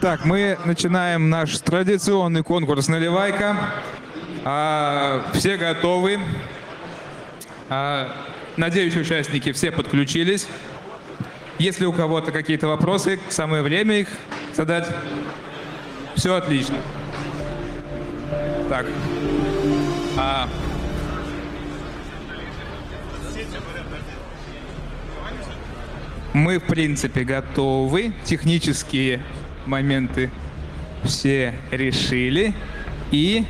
Так, мы начинаем наш традиционный конкурс «Наливайка». Все готовы. Надеюсь, участники все подключились. Если у кого-то какие-то вопросы, самое время их задать. Все отлично. Так. Мы, в принципе, готовы. Технические моменты все решили. И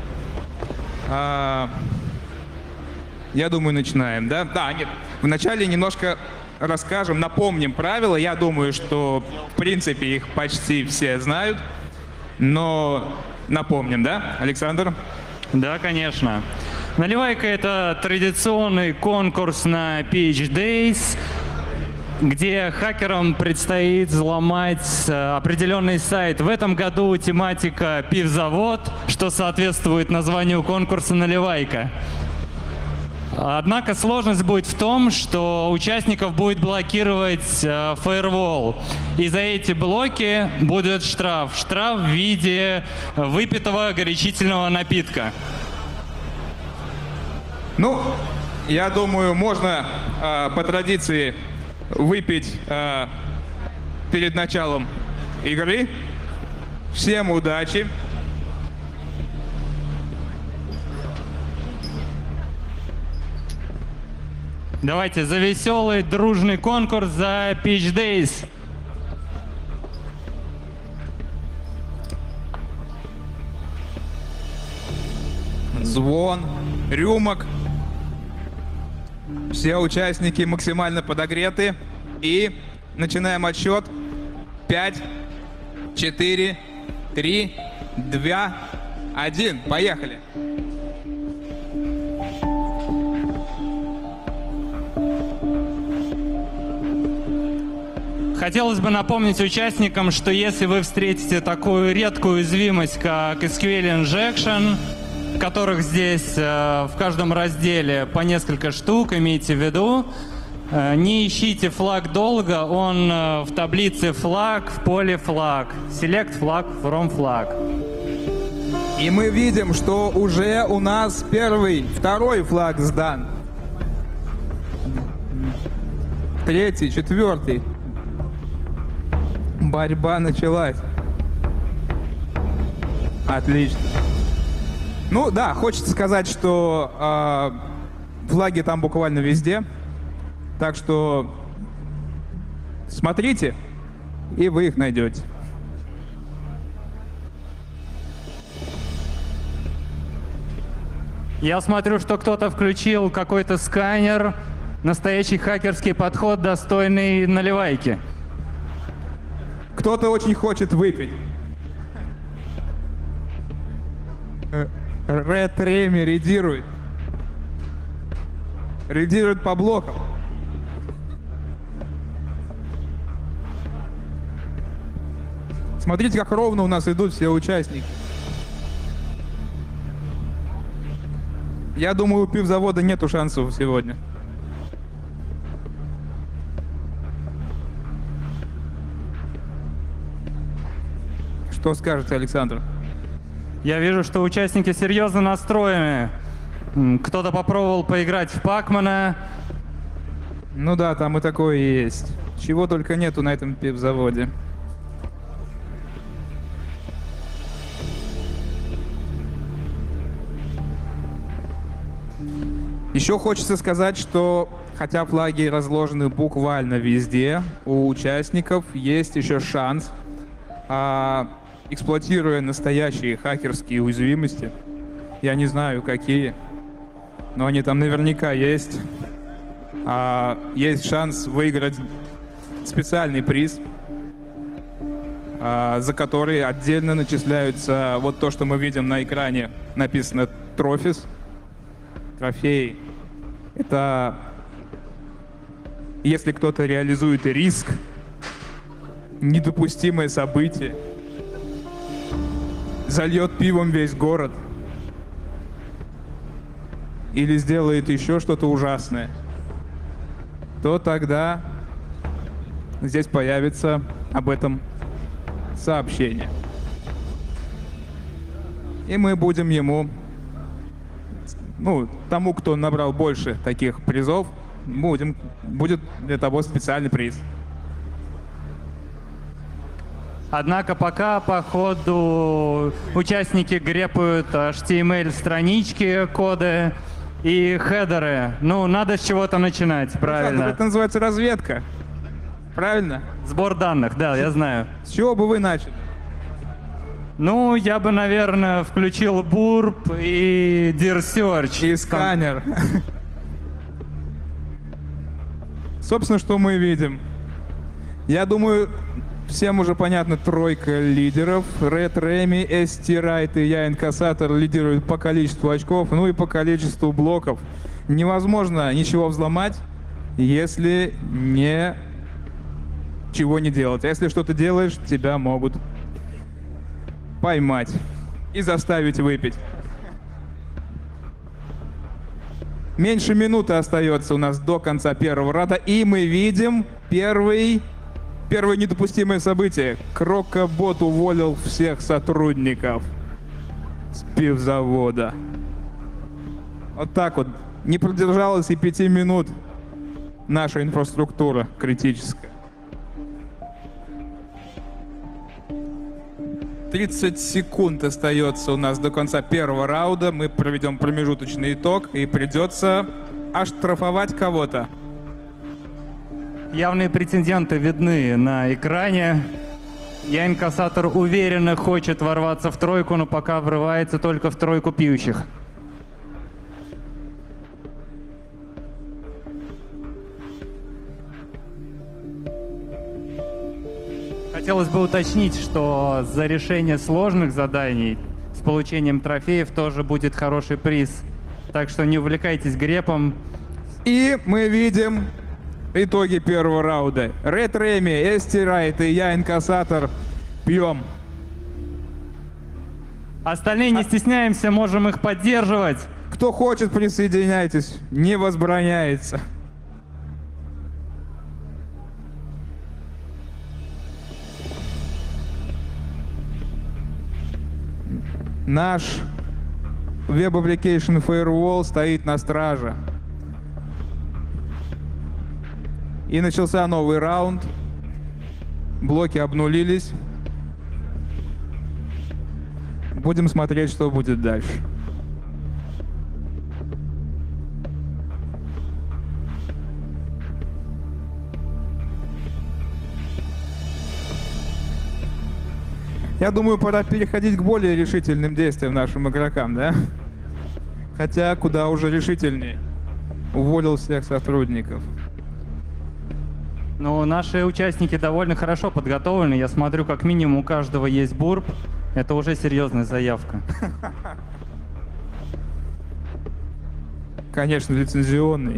я думаю, начинаем, да? Да, нет. Вначале немножко расскажем, напомним правила. Я думаю, что, в принципе, их почти все знают. Но напомним, да, Александр? Да, конечно. Наливайка — это традиционный конкурс на Pitch Days, где хакерам предстоит взломать определенный сайт. В этом году тематика «Пивзавод», что соответствует названию конкурса «Наливайка». Однако сложность будет в том, что участников будет блокировать фаервол. И за эти блоки будет штраф. Штраф в виде выпитого горячительного напитка. Ну, я думаю, можно по традиции выпить перед началом игры. Всем удачи! Давайте за веселый, дружный конкурс, за Pitch Days. Звон, рюмок. Все участники максимально подогреты. И начинаем отсчет. 5, 4, 3, 2, 1. Поехали. Хотелось бы напомнить участникам, что если вы встретите такую редкую уязвимость, как SQL Injection, которых здесь в каждом разделе по несколько штук, имейте в виду, не ищите флаг долго, он в таблице флаг, в поле флаг. Select flag from flag. И мы видим, что уже у нас второй флаг сдан. Третий, четвертый. Борьба началась. Отлично. Ну да, хочется сказать, что флаги там буквально везде. Так что смотрите, и вы их найдете. Я смотрю, что кто-то включил какой-то сканер. Настоящий хакерский подход, достойный наливайки. Кто-то очень хочет выпить. Red Remy редирует. Редирует по блокам. Смотрите, как ровно у нас идут все участники. Я думаю, у пивзавода нету шансов сегодня. Что скажете, Александр? Я вижу, что участники серьезно настроены. Кто-то попробовал поиграть в Пакмана. Ну да, там и такое есть. Чего только нету на этом пивзаводе. Еще хочется сказать, что хотя флаги разложены буквально везде, у участников есть еще шанс, эксплуатируя настоящие хакерские уязвимости. Я не знаю, какие, но они там наверняка есть. Есть шанс выиграть специальный приз, за который отдельно начисляются вот то, что мы видим на экране, написано «Трофис». Трофеи. Это если кто-то реализует риск, недопустимое событие, зальет пивом весь город или сделает еще что-то ужасное, то тогда здесь появится об этом сообщение. И мы будем ему, тому, кто набрал больше таких призов, будет для того специальный приз. Однако пока, по ходу, участники грепают HTML-странички, коды и хедеры. Ну, надо с чего-то начинать, правильно. Это называется разведка. Правильно? Сбор данных, да, я знаю. С чего бы вы начали? Ну, я бы, наверное, включил Burp и Dear Search. И сканер. Собственно, что мы видим? Я думаю, всем уже понятна тройка лидеров. Red Remy, ST Wright и я Инкассатор лидируют по количеству очков, ну и по количеству блоков. Невозможно ничего взломать, если ничего не делать. А если что-то делаешь, тебя могут поймать и заставить выпить. Меньше минуты остается у нас до конца первого раунда, и мы видим первое недопустимое событие. Крокобот уволил всех сотрудников с пивзавода. Вот так вот. Не продержалась и 5 минут наша инфраструктура критическая. 30 секунд остается у нас до конца первого раунда. Мы проведем промежуточный итог, и придется оштрафовать кого-то. Явные претенденты видны на экране. Я Инкассатор уверенно хочет ворваться в тройку, но пока врывается только в тройку пьющих. Хотелось бы уточнить, что за решение сложных заданий с получением трофеев тоже будет хороший приз. Так что не увлекайтесь грепом. И мы видим итоги первого раунда. Red Remy, ST Wright и я Инкассатор пьем. Остальные не стесняемся, можем их поддерживать. Кто хочет, присоединяйтесь. Не возбраняется. Наш Web Application Firewall стоит на страже. И начался новый раунд. Блоки обнулились. Будем смотреть, что будет дальше. Я думаю, пора переходить к более решительным действиям нашим игрокам, да? Хотя куда уже решительнее. Уволил всех сотрудников. Ну, наши участники довольно хорошо подготовлены. Я смотрю, как минимум у каждого есть бурп. Это уже серьезная заявка. Конечно, лицензионный.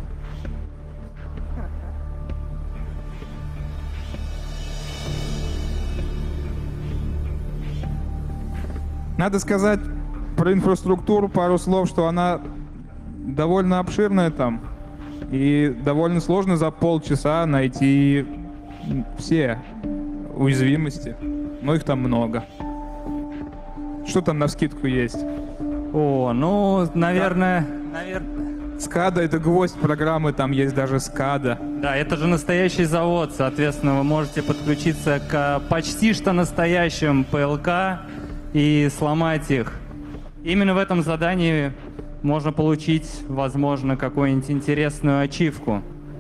Надо сказать про инфраструктуру пару слов, что она довольно обширная там. И довольно сложно за полчаса найти все уязвимости. Но их там много. Что там навскидку есть? О, ну, наверное... SCADA — это гвоздь программы, там есть даже SCADA. Да, это же настоящий завод, соответственно, вы можете подключиться к почти что настоящим ПЛК и сломать их. Именно в этом задании можно получить, возможно, какую-нибудь интересную ачивку.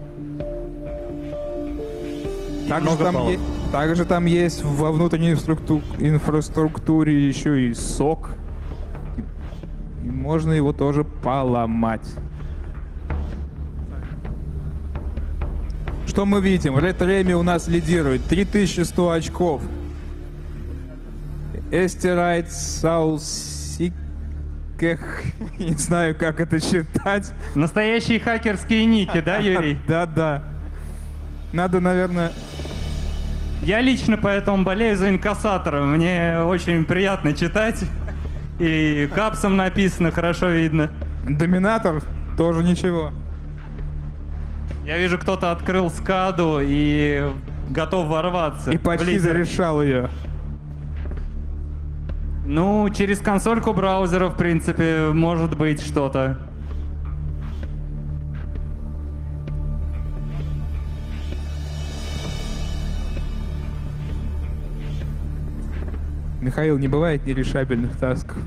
Также там есть во внутренней инфраструктуре еще и сок. И можно его тоже поломать. Что мы видим? Red Remy у нас лидирует. 3100 очков. ST Wright, не знаю, как это читать. Настоящие хакерские ники, да, Юрий? Да. Надо, наверное... Я лично поэтому болею за Инкассатора. Мне очень приятно читать. И капсом написано, хорошо видно. Доминатор тоже ничего. Я вижу, кто-то открыл скаду и готов ворваться. И почти зарешал ее. Ну, через консольку браузера, в принципе, может быть что-то. Михаил, не бывает нерешабельных тасков.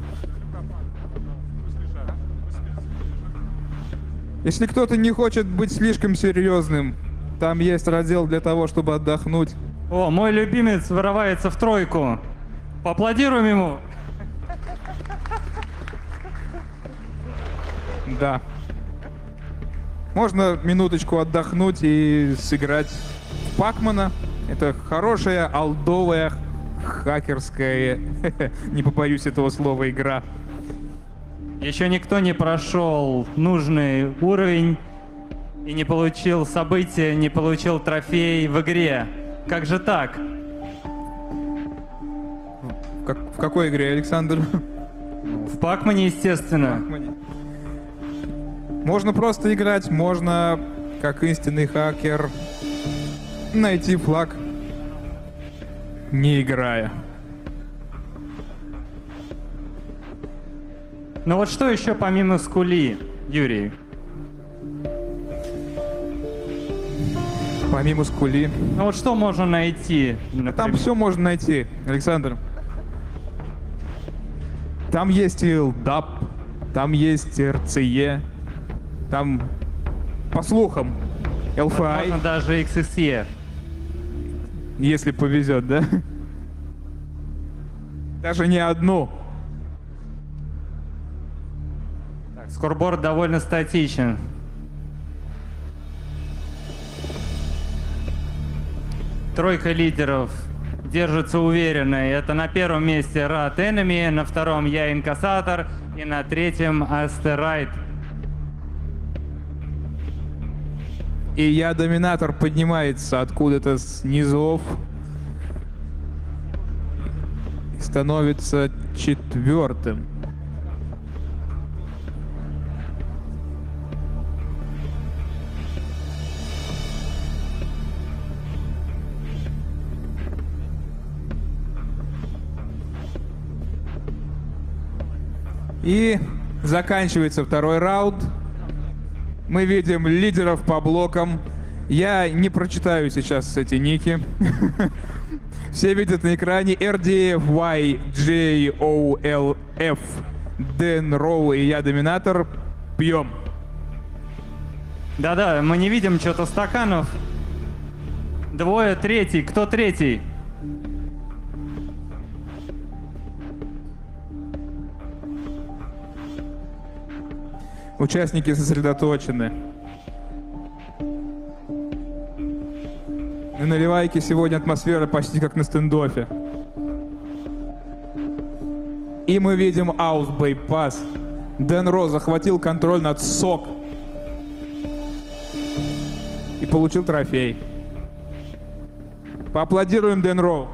Если кто-то не хочет быть слишком серьезным, там есть раздел для того, чтобы отдохнуть. О, мой любимец вырывается в тройку. Поаплодируем ему. Да. Можно минуточку отдохнуть и сыграть в Пакмана. Это хорошая, олдовая, хакерская, не побоюсь этого слова, игра. Еще никто не прошел нужный уровень и не получил события, не получил трофей в игре. Как же так? В какой игре, Александр? В Пакмане, естественно. Можно просто играть, можно, как истинный хакер, найти флаг, не играя. Ну вот что еще помимо скули, Юрий? Помимо скули. Ну вот что можно найти? Например? Там все можно найти, Александр. Там есть и LDAP, там есть RCE, там, по слухам, LFI, Можно даже XSE. если повезет, да? Даже не одну. Так, скорборд довольно статичен. Тройка лидеров держится уверенно. И это на первом месте Rat Enemy, на втором Я Инкассатор и на третьем Астерайт. И я Доминатор поднимается откуда-то с низов и становится четвертым. И заканчивается второй раунд. Мы видим лидеров по блокам. Я не прочитаю сейчас эти ники. Все видят на экране RDFYJOLF, Дэн Роу и я Доминатор. Пьем. Да-да, мы не видим что-то стаканов. Двое, третий. Кто третий? Участники сосредоточены. На наливайке сегодня атмосфера почти как на стендофе. И мы видим аут-бейпас. Дэн Ро захватил контроль над СОК. И получил трофей. Поаплодируем Дэн Ро.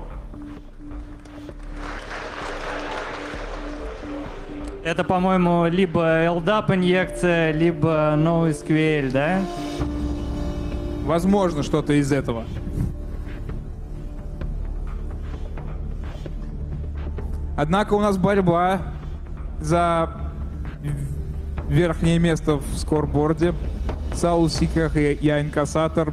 Это, по-моему, либо LDAP инъекция, либо NoSQL, да? Возможно, что-то из этого. Однако у нас борьба за верхнее место в скорборде. Саул Сиках и Я Инкассатор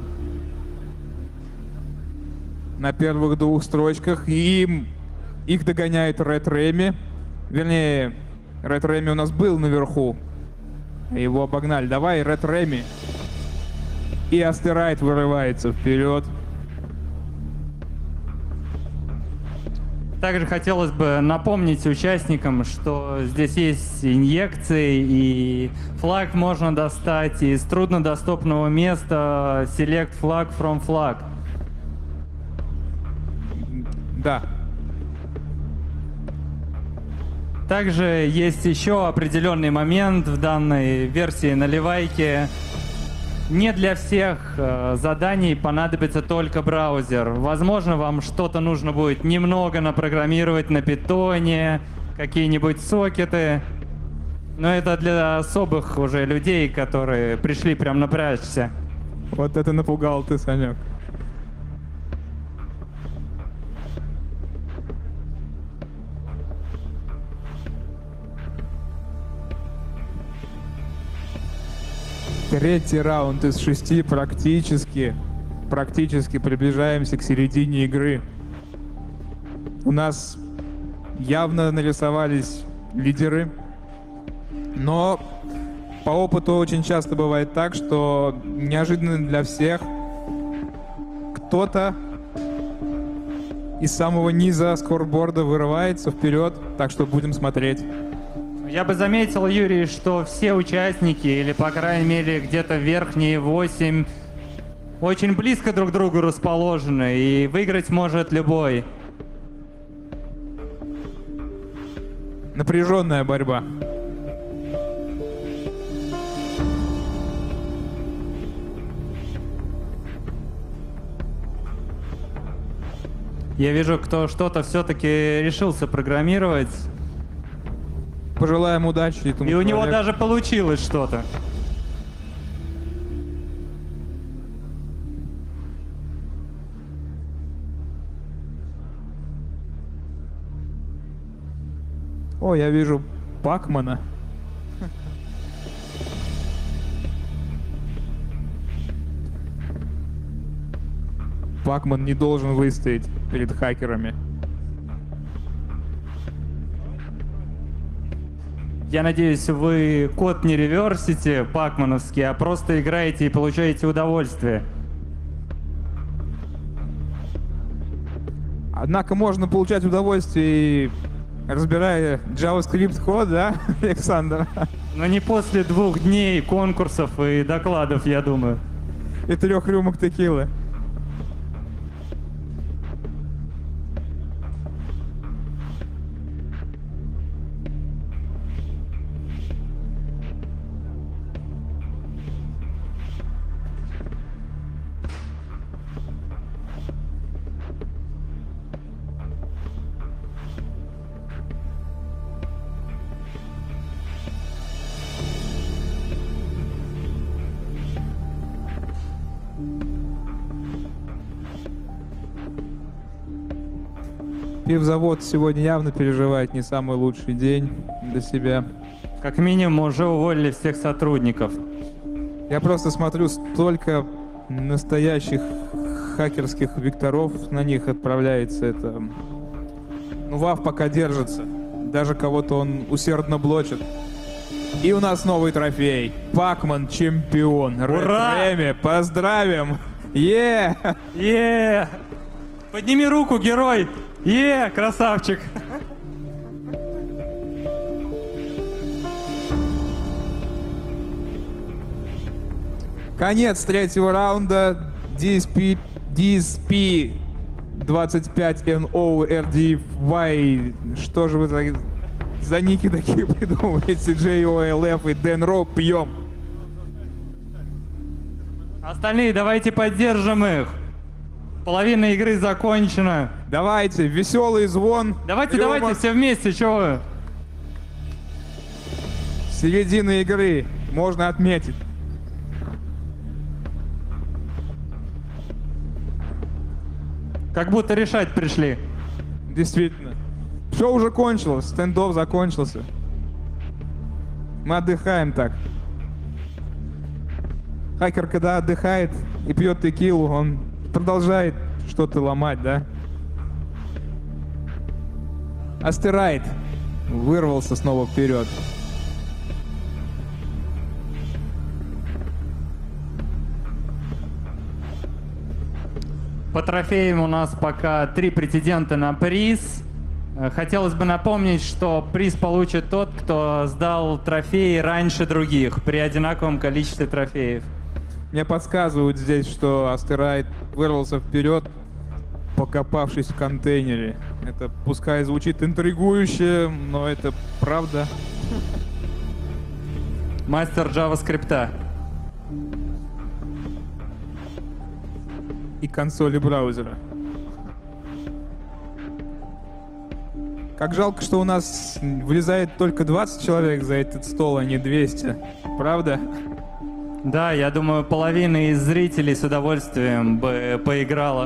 на первых двух строчках. И их догоняет Ред Реми. Вернее, Ред Реми у нас был наверху. Его обогнали. Давай, Ред Реми. И Астерайт вырывается вперед. Также хотелось бы напомнить участникам, что здесь есть инъекции, и флаг можно достать из труднодоступного места Select Flag from Flag. Да. Также есть еще определенный момент в данной версии наливайки. Не для всех заданий понадобится только браузер. Возможно, вам что-то нужно будет немного напрограммировать на питоне, какие-нибудь сокеты. Но это для особых уже людей, которые пришли прям напрячься. Вот это напугал ты, Санек. Третий раунд из 6 практически приближаемся к середине игры. У нас явно нарисовались лидеры, но по опыту очень часто бывает так, что неожиданно для всех кто-то из самого низа скорборда вырывается вперед, так что будем смотреть. Я бы заметил, Юрий, что все участники, или по крайней мере где-то верхние 8, очень близко друг к другу расположены, и выиграть может любой. Напряженная борьба. Я вижу, кто что-то все-таки решился программировать, Пожелаем удачи этому и у него человеку. даже получилось что-то. О, я вижу Пакмана. Пакман не должен выстоять перед хакерами. Я надеюсь, вы код не реверсите пакмановский, а просто играете и получаете удовольствие. Однако можно получать удовольствие, и разбирая JavaScript код, да, Александр? Но не после 2 дней конкурсов и докладов, я думаю. И 3 рюмок текилы. Пивзавод сегодня явно переживает не самый лучший день для себя. Как минимум уже уволили всех сотрудников. Я просто смотрю, столько настоящих хакерских векторов на них отправляется. Это... Ну, Вав пока держится. Даже кого-то он усердно блочит. И у нас новый трофей. Пакман чемпион. Ура! Red-Remy. Поздравим! Е! Е! Подними руку, герой! Е, красавчик! Конец 3-го раунда. DSP 25NO-RDY. Что же вы за ники такие придумываете? JOLF и Дэн Роу, пьем. Остальные, давайте поддержим их. Половина игры закончена. Давайте, веселый звон. Давайте, юмор. давайте, все вместе, чего вы? Середина игры. Можно отметить. Как будто решать пришли. Действительно. Все уже кончилось. Стендов закончился. Мы отдыхаем так. Хакер, когда отдыхает и пьет текилу, он продолжает что-то ломать, да? Астерайт вырвался снова вперед. По трофеям у нас пока 3 претендента на приз. Хотелось бы напомнить, что приз получит тот, кто сдал трофеи раньше других, при одинаковом количестве трофеев. Мне подсказывают здесь, что Астерайт вырвался вперед, покопавшись в контейнере. Это пускай звучит интригующе, но это правда. Мастер JavaScript. И консоли браузера. Как жалко, что у нас влезает только 20 человек за этот стол, а не 200. Правда? Да, я думаю, половина из зрителей с удовольствием бы поиграла.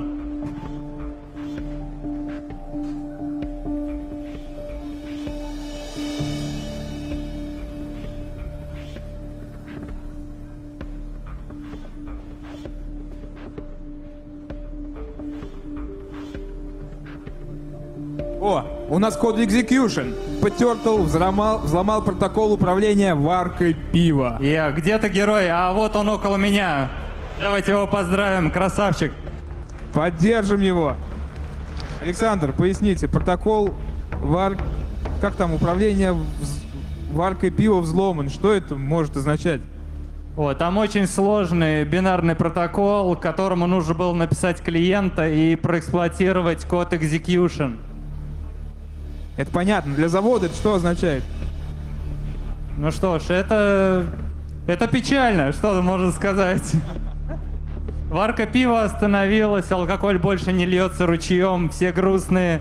О, у нас код execution. Turtle взломал протокол управления варкой пива. Где-то герой, а вот он около меня. Давайте его поздравим, красавчик. Поддержим его. Александр, поясните, протокол как там, управление варкой пива взломан. Что это может означать? Вот, там очень сложный бинарный протокол, которому нужно было написать клиента и проэксплуатировать код execution. Это понятно. Для завода это что означает? Ну что ж, это печально, что можно сказать. Варка пива остановилась, алкоголь больше не льется ручьем, все грустные.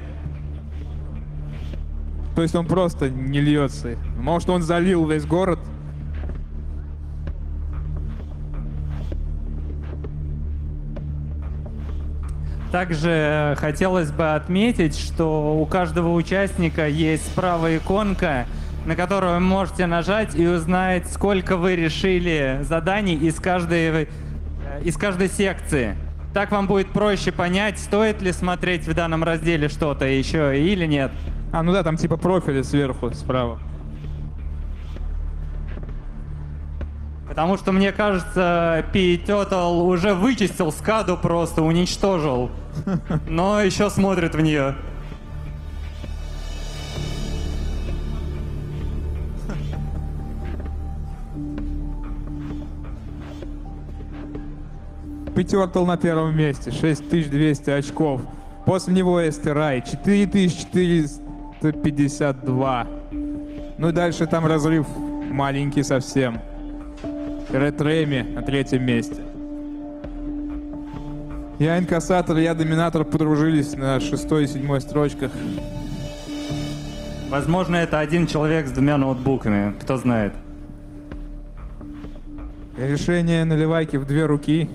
То есть он просто не льется. Может, он залил весь город? Также хотелось бы отметить, что у каждого участника есть справа иконка, на которую вы можете нажать и узнать, сколько вы решили заданий из каждой секции. Так вам будет проще понять, стоит ли смотреть в данном разделе что-то еще или нет. А, ну да, там типа профили сверху, справа. Потому что, мне кажется, P-Turtle уже вычистил скаду, просто уничтожил. Но еще смотрит в нее. P-Turtle на первом месте, 6200 очков. После него Эстерай, 4452. Ну и дальше там разрыв маленький совсем. Ред Реми на третьем месте. Я инкассатор, я доминатор подружились на 6 и 7 строчках. Возможно, это один человек с двумя ноутбуками, кто знает. Решение наливайки в 2 руки.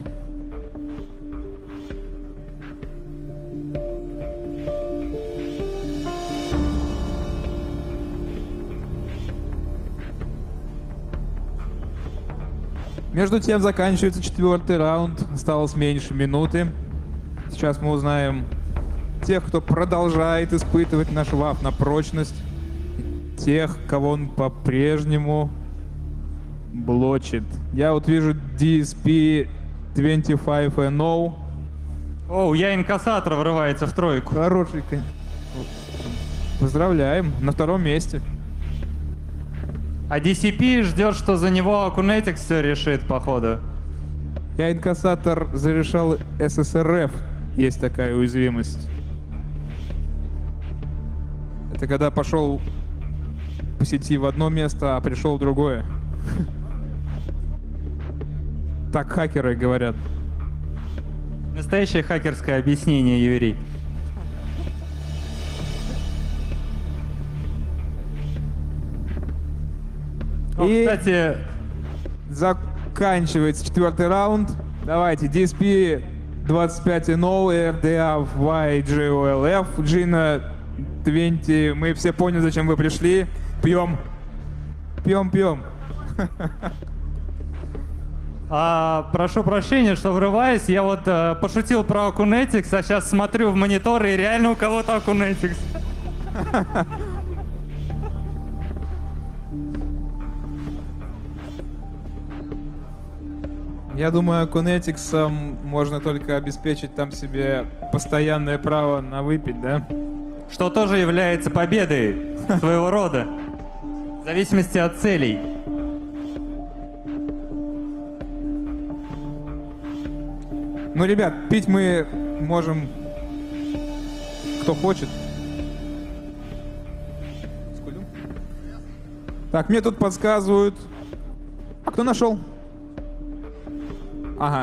Между тем заканчивается 4-й раунд. Осталось меньше минуты. Сейчас мы узнаем тех, кто продолжает испытывать наш ваф на прочность. Тех, кого он по-прежнему блочит. Я вот вижу DSP 25NO. Оу, я инкассатор врывается в тройку. Хороший. Поздравляем. На 2-м месте. А DCP ждет, что за него Акунетик все решит, походу. Я инкассатор зарешал ССРФ. Есть такая уязвимость. Это когда пошел по сети в одно место, а пришел в другое. Так хакеры говорят. Настоящее хакерское объяснение, Юрий. И кстати, заканчивается 4-й раунд. Давайте, DSP 25NO, RDA YGOLF, Gina 20. Мы все поняли, зачем вы пришли. Пьем. Пьем. прошу прощения, что врываюсь. Я вот пошутил про Акунетикс, а сейчас смотрю в монитор, и реально у кого-то Акунетикс. Я думаю, Конетиксом можно только обеспечить там себе постоянное право на выпить, да? Что тоже является победой своего рода. В зависимости от целей. Ну, ребят, пить мы можем, кто хочет. Так, мне тут подсказывают. А кто нашел? Ага.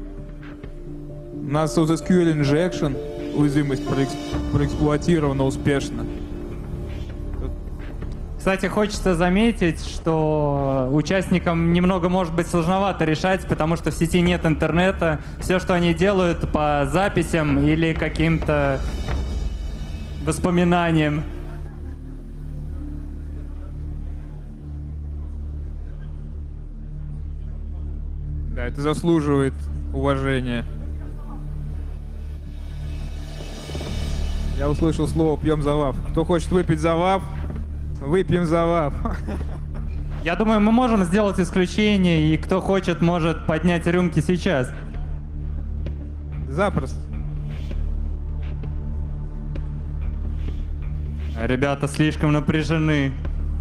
У нас тут SQL Injection. Уязвимость проэксплуатирована успешно. Кстати, хочется заметить, что участникам немного может быть сложновато решать, потому что в сети нет интернета. Все, что они делают по записям или каким-то воспоминаниям. Да, это заслуживает уважения. Я услышал слово «пьем за ВАФ». Кто хочет выпить за ВАФ, выпьем за ВАФ. Я думаю, мы можем сделать исключение, и кто хочет, может поднять рюмки сейчас. Запросто. Ребята слишком напряжены.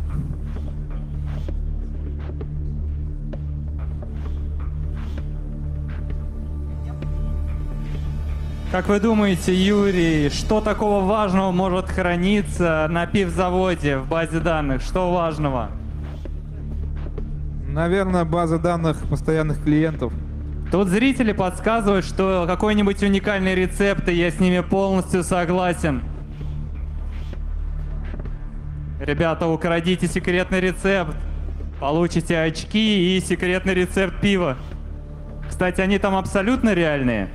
Как вы думаете, Юрий, что такого важного может храниться на пивзаводе в базе данных? Что важного? Наверное, база данных постоянных клиентов. Тут зрители подсказывают, что какой-нибудь уникальный рецепт, и я с ними полностью согласен. Ребята, украдите секретный рецепт, получите очки и секретный рецепт пива. Кстати, они там абсолютно реальные.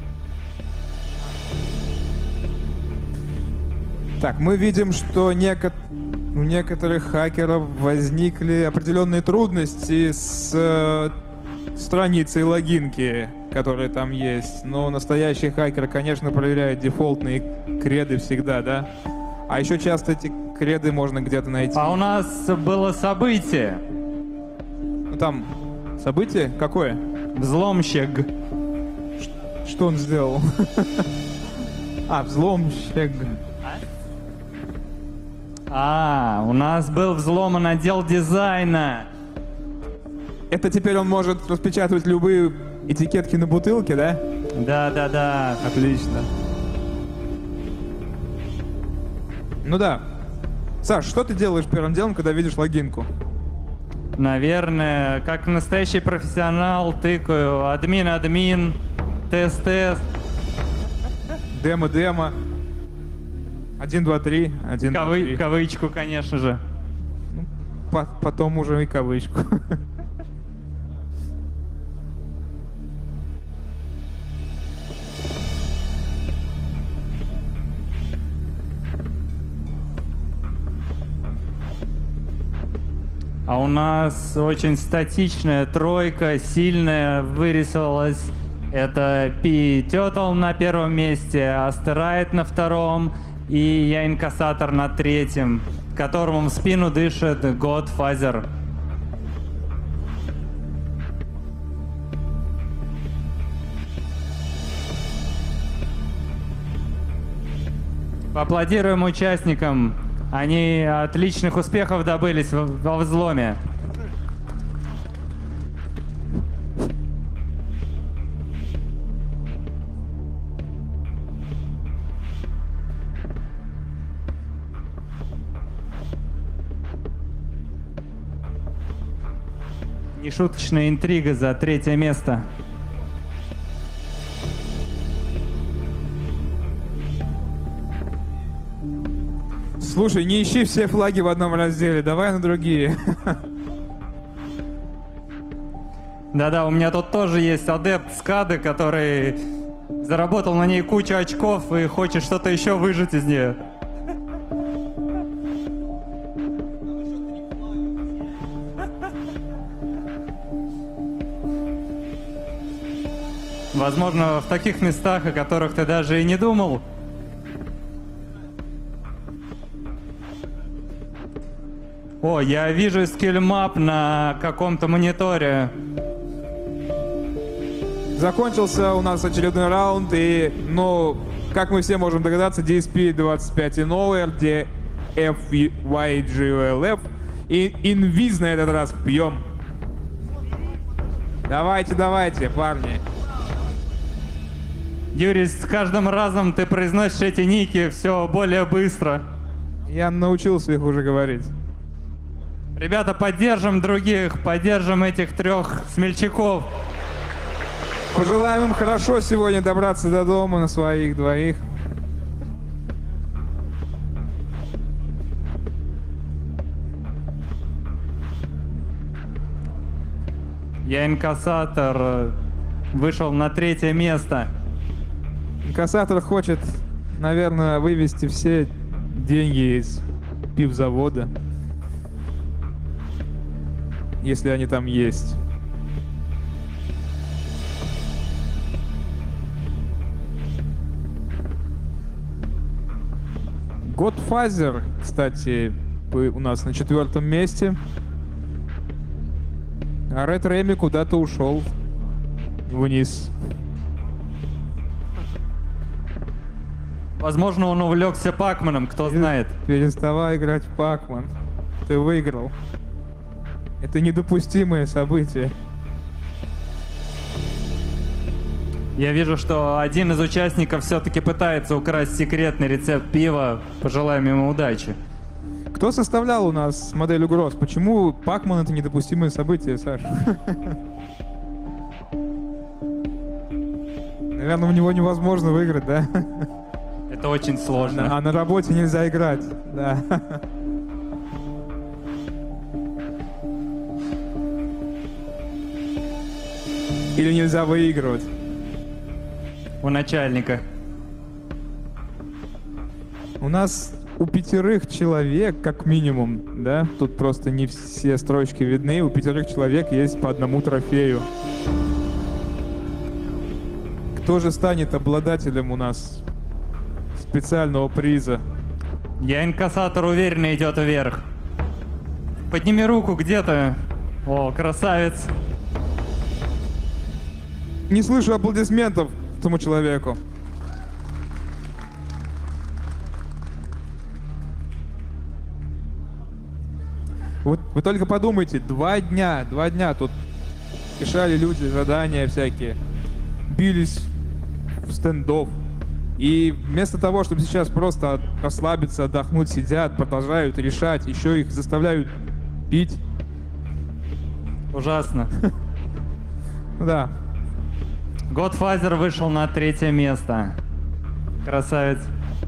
Так, мы видим, что у некоторых хакеров возникли определенные трудности с страницей логинки, которые там есть. Но настоящий хакер, конечно, проверяет дефолтные креды всегда, да? А еще часто эти креды можно где-то найти. А у нас было событие. Ну там, событие? Какое? Взломщик. Что он сделал? А, взломщик. У нас был взломан отдел дизайна. Это теперь он может распечатывать любые этикетки на бутылке, да? Да. Отлично. Ну да. Саш, что ты делаешь первым делом, когда видишь логинку? Наверное, как настоящий профессионал, тыкаю админ, тест. Демо. 1, 2, 3. 1, 2, 3. Кавычку, конечно же. Потом уже и кавычку. А у нас очень статичная тройка, сильная вырисовалась. Это P-Turtle на первом месте, Asteroid на втором и я инкассатор на третьем, которому в спину дышит Godfather. Поаплодируем участникам. Они отличных успехов добылись во взломе. Нешуточная интрига за третье место. Слушай, не ищи все флаги в одном разделе, давай на другие. Да-да, у меня тут тоже есть адепт Скады, который заработал на ней кучу очков и хочет что-то еще выжать из нее. Возможно, в таких местах, о которых ты даже и не думал. О, я вижу скиллмап на каком-то мониторе. Закончился у нас очередной раунд, и, ну, как мы все можем догадаться, DSP-25 и Nowhere, DFYGLF, и инвиз на этот раз пьем. Давайте, парни. Юрий, с каждым разом ты произносишь эти ники все более быстро. Я научился их уже говорить. Ребята, поддержим других, поддержим этих трех смельчаков. Пожелаем им хорошо сегодня добраться до дома на своих двоих. Я инкассатор, вышел на третье место. Инкассатор хочет, наверное, вывести все деньги из пивзавода. Если они там есть. Godfather, кстати, у нас на 4-м месте. А Ред Реми куда-то ушел вниз. Возможно, он увлекся Пакманом, кто знает. Переставай играть в Пакман. Ты выиграл. Это недопустимое событие. Я вижу, что один из участников все-таки пытается украсть секретный рецепт пива. Пожелаем ему удачи. Кто составлял у нас модель угроз? Почему Пакман — это недопустимое событие, Саш? Наверное, в него невозможно выиграть, да? Это очень сложно. А на работе нельзя играть, да. Или нельзя выигрывать. У начальника. У нас у 5 человек, как минимум, да? Тут просто не все строчки видны. У 5 человек есть по 1 трофею. Кто же станет обладателем у нас специального приза? Я инкассатор уверенно идет вверх. Подними руку где-то. О, красавец. Не слышу аплодисментов этому человеку. Вот вы только подумайте, 2 дня тут решали люди задания всякие, бились в стендов. И вместо того, чтобы сейчас просто расслабиться, отдохнуть, сидят, продолжают решать, еще их заставляют пить. Ужасно. Да. Godfather вышел на 3-е место. Красавец.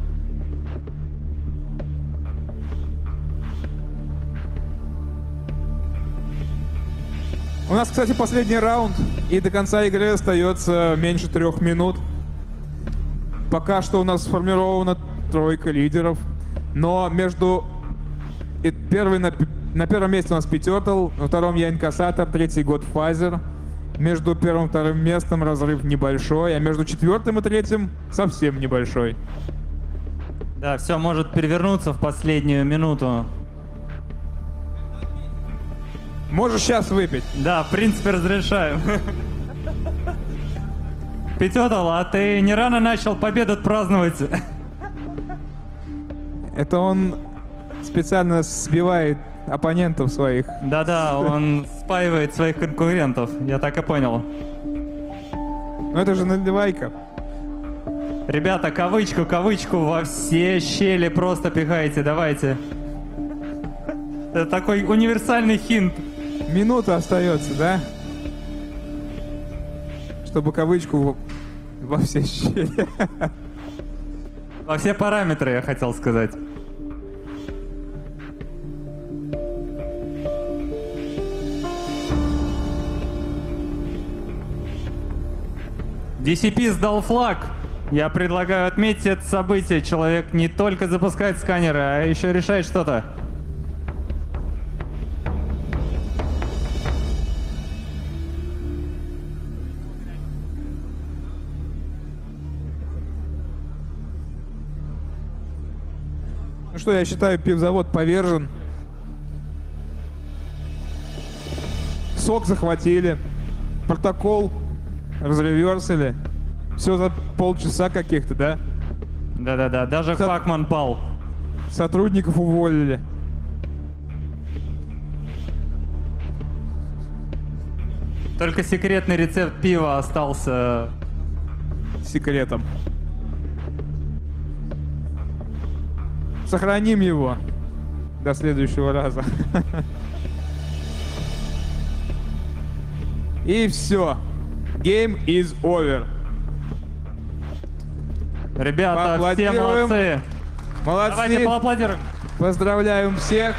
У нас, кстати, последний раунд, и до конца игры остается меньше 3 минут. Пока что у нас сформирована 3 лидеров, но между... на 1-м месте у нас Питетл, на 2-м я Инкассатор, 3-й Godfather. Между 1-м и 2-м местом разрыв небольшой, а между 4-м и 3-м совсем небольшой. Да, все может перевернуться в последнюю минуту. Можешь сейчас выпить. Да, в принципе, разрешаю. Питетл, а ты не рано начал победу праздновать? Это он специально сбивает оппонентов своих. Да-да, он спаивает своих конкурентов, я так и понял. Ну это же наливайка. Ребята, кавычку во все щели просто пихайте, давайте. Это такой универсальный хинт. Минута остается, да? Чтобы кавычку во все щели. Во все параметры, я хотел сказать. DCP сдал флаг. Я предлагаю отметить это событие. Человек не только запускает сканеры, а еще решает что-то. Ну что, я считаю, пивзавод повержен. Сок захватили. Протокол разреверсили. Все за полчаса каких-то, да? Да-да-да, даже Пакман пал. Сотрудников уволили. Только секретный рецепт пива остался Секретом. Сохраним его до следующего раза. И все. Game is over. Ребята, все Поаплодируем. молодцы. Молодцы. Давайте поаплодируем. Поздравляем всех.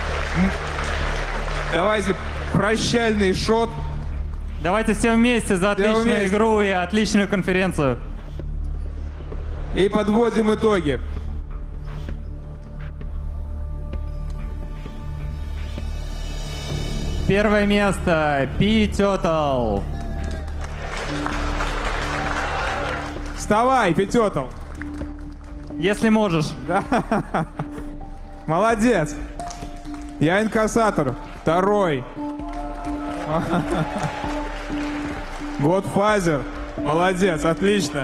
Давайте прощальный шот. Давайте все вместе за отличную вместе. игру и отличную конференцию. И подводим итоги. Первое место Питетл. Вставай, Питетл. Если можешь. Молодец. Я инкассатор. Второй. Godfather. Молодец, отлично.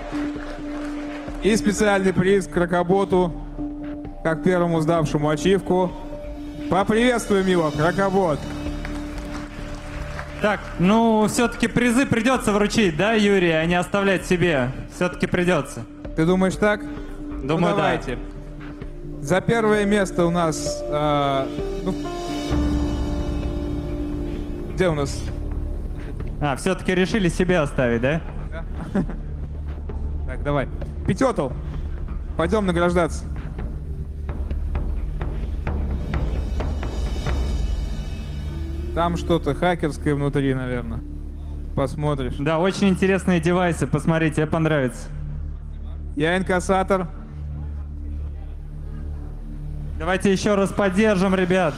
И специальный приз Крокоботу, как первому сдавшему ачивку. Поприветствуем его, Крокобот. Так, ну, все-таки призы придется вручить, да, Юрий, а не оставлять себе? Все-таки придется. Ты думаешь так? Думаю, Ну, да. давайте. За первое место у нас... где у нас? А, все-таки решили себе оставить, да? Так, давай. Пятётл. Пойдем награждаться. Там что-то хакерское внутри, наверное. Посмотришь. Да, очень интересные девайсы, посмотри, тебе понравится. Я инкассатор. Давайте еще раз поддержим, ребят.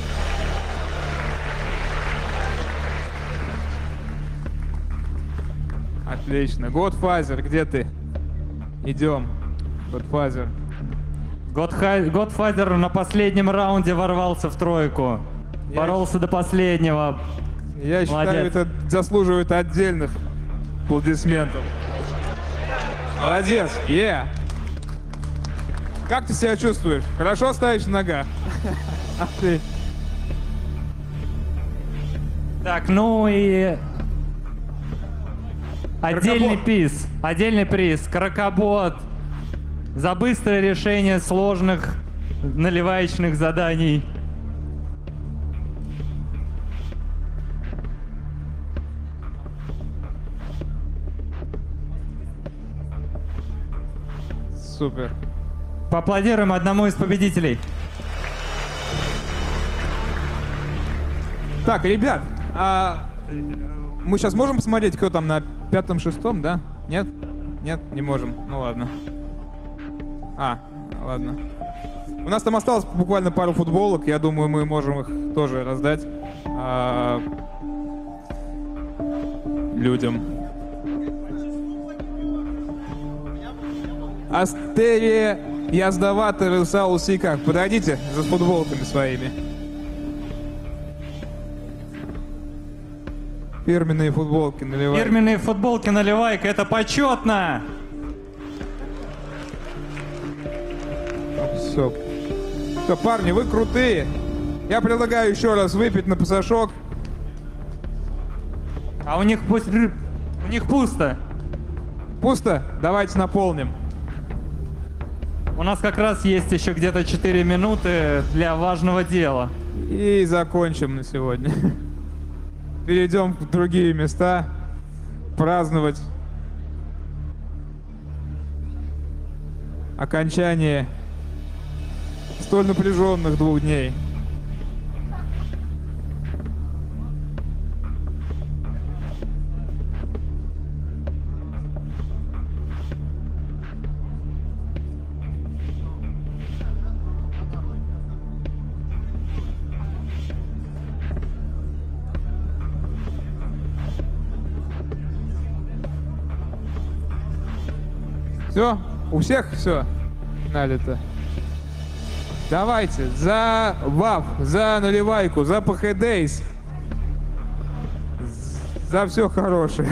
Отлично. Godfather, где ты? Идем. Godfather. Godfather на последнем раунде ворвался в тройку. Боролся до последнего. Я считаю, Молодец. это заслуживает отдельных аплодисментов. Молодец. Как ты себя чувствуешь? Хорошо стоишь на ногах? Так, ну и отдельный приз, Крокобот, за быстрое решение сложных наливаечных заданий. Супер. Поаплодируем одному из победителей. Так, ребят, мы сейчас можем посмотреть, кто там на пятом-шестом, да? Нет? Нет, не можем. Ну ладно. Ладно. У нас там осталось буквально пару футболок. Я думаю, мы можем их тоже раздать людям. Астерия Яздавата Рысау Сикак. Подойдите за футболками своими. Фирменные футболки наливай. Фирменные футболки наливайка, это почетно! Все. Все, парни, вы крутые. Я предлагаю еще раз выпить на пасашок. А у них пусто. Пусто? Давайте наполним. У нас как раз есть еще где-то 4 минуты для важного дела. И закончим на сегодня. Перейдем в другие места. Праздновать окончание столь напряженных 2 дней. Все? У всех все налито? Давайте, за ВАФ, за наливайку, за ПХДейс, за все хорошее.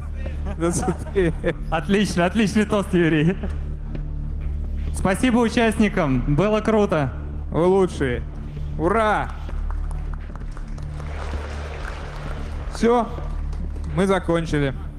Отлично, отличный тост, Юрий. Спасибо участникам, было круто. Вы лучшие. Ура! Все, мы закончили.